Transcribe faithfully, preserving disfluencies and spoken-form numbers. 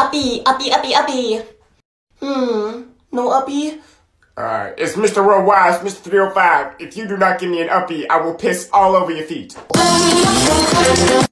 uppy, uppy, uppy, uppy. Hmm, no uppy? Uh, it's Mister Worldwide, it's Mister three oh five. If you do not give me an uppy, I will piss all over your feet.